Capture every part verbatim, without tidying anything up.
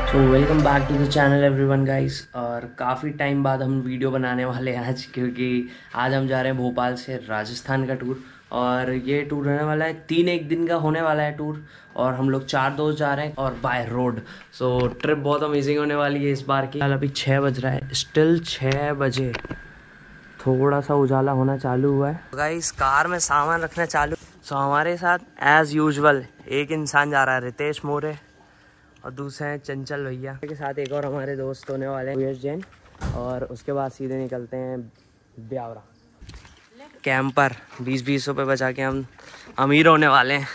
So welcome back to the channel everyone guys. और काफ़ी time बाद हम वीडियो बनाने वाले हैं आज, क्योंकि आज हम जा रहे हैं भोपाल से राजस्थान का टूर। और ये टूर रहने वाला है, तीन एक दिन का होने वाला है टूर। और हम लोग चार दोस्त जा रहे हैं और बाय रोड। सो ट्रिप बहुत अमेजिंग होने वाली है इस बार की। अभी छः बज रहा है, स्टिल छः बजे थोड़ा सा उजाला होना चालू हुआ है। गाइस कार में सामान रखना चालू। सो हमारे साथ एज यूजुअल एक इंसान जा रहा है, रितेश मोरे, और दूसरे हैं चंचल भैया के साथ एक और हमारे दोस्त होने वाले हैं यश जैन। और उसके बाद सीधे निकलते हैं ब्यावरा। कैंपर बीस बीस रुपये बचा के हम अमीर होने वाले हैं।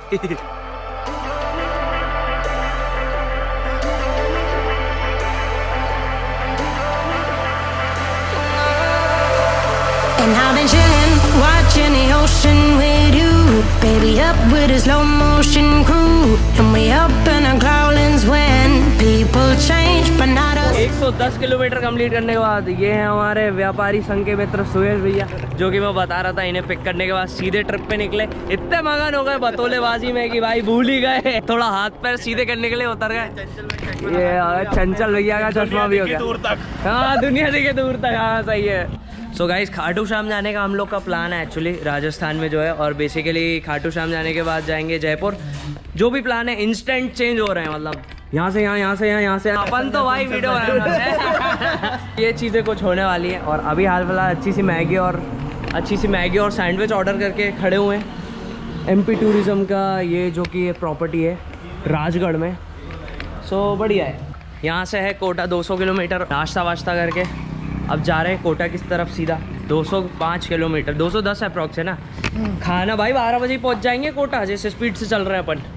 And I've been chilling, watching the ocean with you, baby, up with a slow motion crew, and we up in our clouds when people change, but not us. एक सौ दस किलोमीटर कंप्लीट करने के बाद ये है हमारे व्यापारी संघ के मित्र सुरेश भैया, जो कि मैं बता रहा था इन्हें पिक करने के बाद सीधे ट्रिप पे निकले। इतने मगन हो गए बतौलेबाजी में कि भाई भूल ही गए, थोड़ा हाथ पैर सीधे करने के लिए उतर गए। ये चंचल भैया का चश्मा भी हो गया। हाँ, दुनिया दिखे दूर तक। हाँ सही है। So so guys Khatu Shyam जाने का हम लोग का प्लान है एक्चुअली राजस्थान में जो है। और बेसिकली खाटू श्याम जाने के बाद जाएंगे जयपुर। जो भी प्लान है इंस्टेंट चेंज हो रहे हैं, मतलब यहाँ से यहाँ, यहाँ से यहाँ, यहाँ से अपन तो भाई वीडियो बनाए। ये चीज़ें कुछ होने वाली है। और अभी हाल फिलहाल अच्छी सी मैगी और अच्छी सी मैगी और सैंडविच ऑर्डर करके खड़े हुए हैं एमपी टूरिज़्म का, ये जो कि ये प्रॉपर्टी है राजगढ़ में। सो so, बढ़िया है। यहाँ से है कोटा दो सौ किलोमीटर, नाश्ता वाश्ता करके अब जा रहे हैं कोटा किस तरफ सीधा। दो सौ पाँच किलोमीटर, दो सौ दस अप्रॉक्स है ना। खाना भाई बारह बजे पहुंच जाएंगे कोटा, जैसे स्पीड से चल रहे हैं अपन।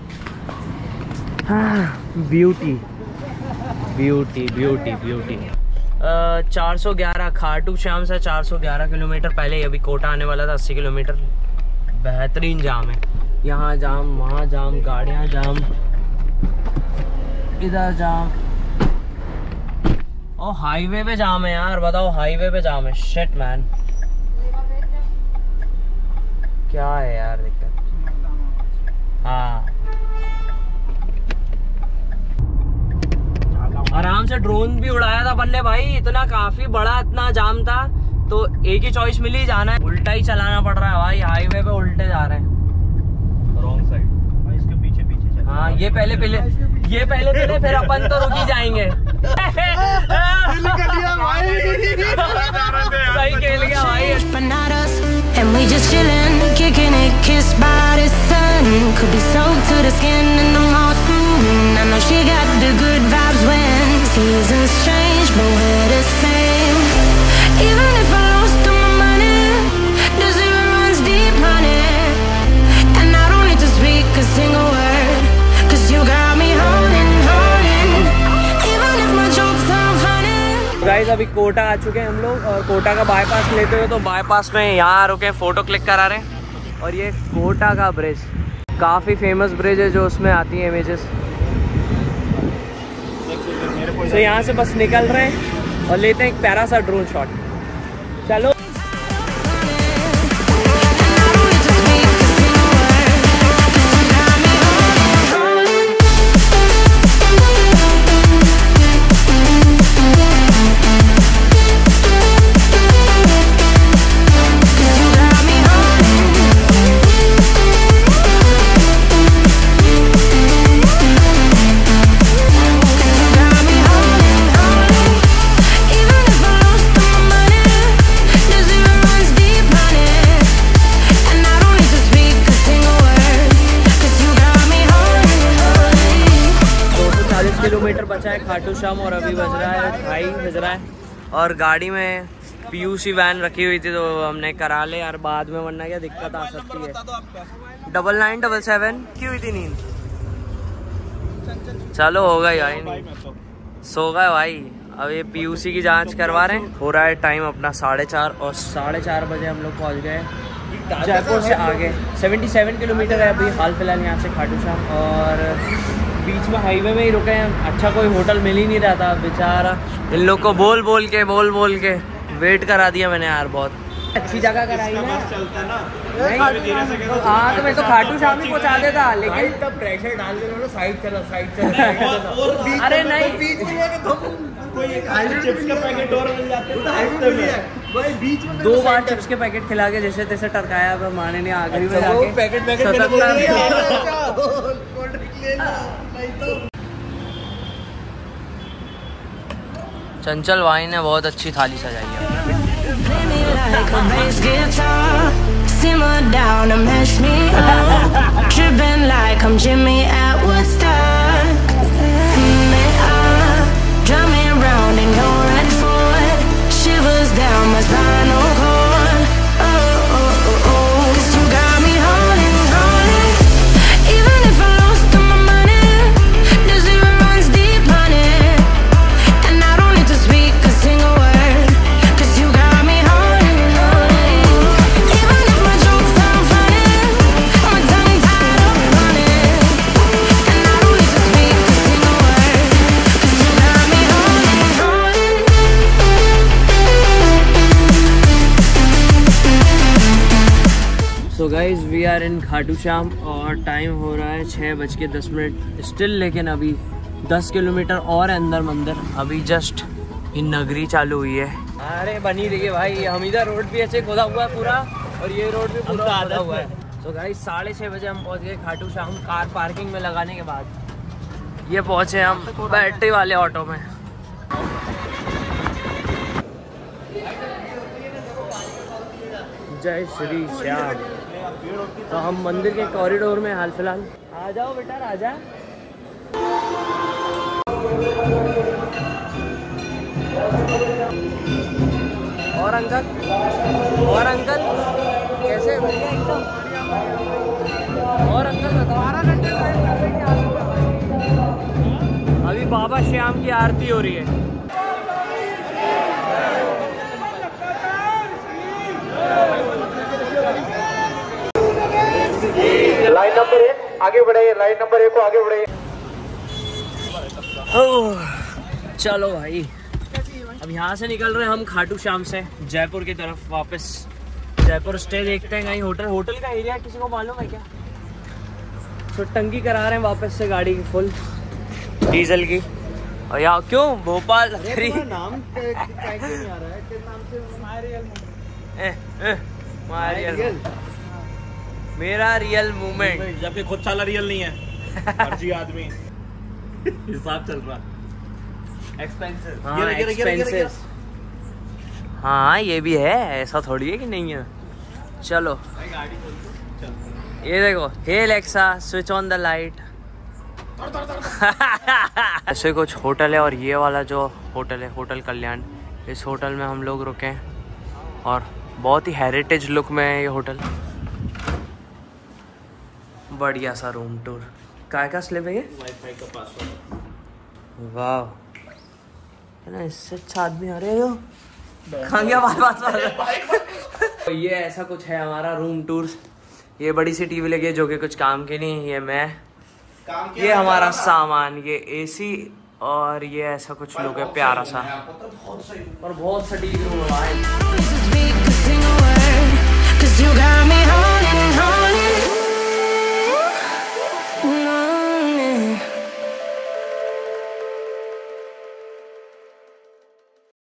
हाँ, ब्यूटी ब्यूटी ब्यूटी ब्यूटी। चार सौ ग्यारह खाटू श्याम से चार सौ ग्यारह किलोमीटर पहले। अभी कोटा आने वाला था अस्सी किलोमीटर। बेहतरीन जाम है, यहाँ जाम, वहाँ जाम, गाड़ियाँ जाम, इधर जाम। ओ हाईवे पे जाम है यार, बताओ हाईवे पे जाम है। शिट मैन, क्या है यार दिक्कत। हाँ, आराम से ड्रोन भी उड़ाया था अपन ने भाई। इतना काफी बड़ा इतना जाम था, तो एक ही चॉइस मिली, जाना है उल्टा ही चलाना पड़ रहा है भाई। हाईवे पे उल्टे जा रहे हैं, रॉन्ग साइड। इसके पीछे पीछे। हाँ, ये पहले पहले ये पहले पहले फिर अपन तो रुक ही जाएंगे। सही खेल गया भाई। And we just chillin', kicking it, kissed by the sun. Could be soaked to the skin in the monsoon. I know she got the good vibes when seasons change, but we're the same. Even if I lost all my money, the zero runs deep, honey. And I don't need to speak a single word, 'cause you got me holding, holding. Even if my jokes aren't funny. Guys अभी कोटा आ चुके हैं हम लोग, और कोटा का bypass लेते हुए तो बाईपास में यहाँ रुके फोटो क्लिक करा रहे हैं। और ये कोटा का ब्रिज काफ़ी फेमस ब्रिज है, जो उसमें आती है इमेजेस। तो यहाँ से बस निकल रहे हैं और लेते हैं एक प्यारा सा ड्रोन शॉट। चलो किलोमीटर बचा है खाटू श्याम, और अभी बज रहा है ढाई बज रहा है। और गाड़ी में पीयूसी वैन रखी हुई थी, तो हमने करा ले यार बाद में, वरना क्या दिक्कत आ सकती है। डबल नाइन डबल सेवन की हुई थी नींद। चलो हो गई भाई, नहीं सो गए भाई। अब ये पीयूसी की जांच करवा रहे हैं। हो रहा है टाइम अपना साढ़े चार, और साढ़े चार बजे हम लोग पहुँच गए जयपुर से आगे। सतहत्तर किलोमीटर है अभी हाल फिलहाल यहाँ से खाटू श्याम। और बीच में हाईवे में ही रुके हैं। अच्छा कोई होटल मिल ही नहीं रहा था, बेचारा इन लोग को बोल बोल के बोल बोल के वेट करा दिया मैंने यार बहुत। अच्छी जगह कराई ना, चलता ना हाँ तो मैं तो खाटू श्याम ही पहुँचा देता, लेकिन तब प्रेशर डाल देना, साइड चला साइड चला। अरे नहीं बीच में कोई एक चिप्स का पैकेट और मिल जाते हैं भाई बीच में। दो बार चिप्स के पैकेट खिला के जैसे तैसे टरकाया, पर माने ने आखिरी में जाके पैकेट पैकेट कोल्ड ड्रिंक ले लो नहीं तो। चंचल भाई ने बहुत अच्छी थाली सजाई है। Play me like a bass guitar, simmer down and mash me up, tripping like I'm Jimmy at Woodstock. May I drive me around in your red Ford, shivers down my spinal cord. Oh, oh, oh, oh, 'cause you got me holding, holding. Even if I lost all my money, the zero runs deep, honey, and I don't need to speak a single word, 'cause you got me holding, holding. Even if my jokes sound funny, my tongue tied up on it, and I don't need to speak a single word, 'cause you got me holding, holding. So guys we are in Khatu Shyam और time हो रहा है छः बज के दस minute still, लेकिन अभी दस किलोमीटर और अंदर मंदिर। अभी जस्ट इन नगरी चालू हुई है। अरे बनी रही है भाई, हमीदा रोड भी ऐसे खोदा हुआ है पूरा, और ये रोड भी पूरा खोदा हुआ है। तो गाइज साढ़े छः बजे हम पहुंच गए खाटू श्याम, कार पार्किंग में लगाने के बाद ये पहुंचे हम बैटरी वाले ऑटो में। जय श्री श्याम। तो हम मंदिर के कॉरिडोर में हाल फिलहाल। आ जाओ बेटा राजा। और अंकल और अंकल कैसे? बढ़िया एकदम। और अंकल बताओ। बारह घंटे वेट कर रहे हैं अभी बाबा श्याम की आरती हो रही है। लाइन नंबर एक आगे बढ़े, लाइन नंबर एक को आगे बढ़े। चलो भाई अब यहाँ से निकल रहे हैं हम खाटू श्याम से जयपुर की तरफ वापस। जयपुर स्टे देखते हैं कहीं होटल होटल का एरिया किसी को मालूम है क्या? तो टंकी करा रहे हैं वापस से गाड़ी की फुल डीजल की। और यहाँ क्यों भोपाल नाम नहीं आ रहा है, किस नाम से? माय रियल मेरा रियल मूवमेंट, जबकि खुद साला रियल नहीं है फर्जी आदमी। हिसाब चल रहा एक्सपेंसेस। हाँ एक्सपेंसेस। हाँ ये भी है, ऐसा थोड़ी है कि नहीं है। चलो ये देखो, hey Alexa switch on the light. ऐसे कुछ होटल है, और ये वाला जो होटल है होटल कल्याण, इस होटल में हम लोग रुके हैं और बहुत ही हेरिटेज लुक में है ये होटल। बढ़िया सा रूम टूर। काय का स्लिप है ये? वाईफाई का पासवर्ड। वाह है ना, इससे अच्छा आदमी। अरे यो कहाँ गया बार बार। तो ये ऐसा कुछ है हमारा रूम टूर। ये बड़ी सी टीवी लगी है जो कि कुछ काम की नहीं। ये मैं काम ये हमारा सामान, ये एसी, और ये ऐसा कुछ लुक है प्यारा सा, और बहुत सा टीवी रूम है।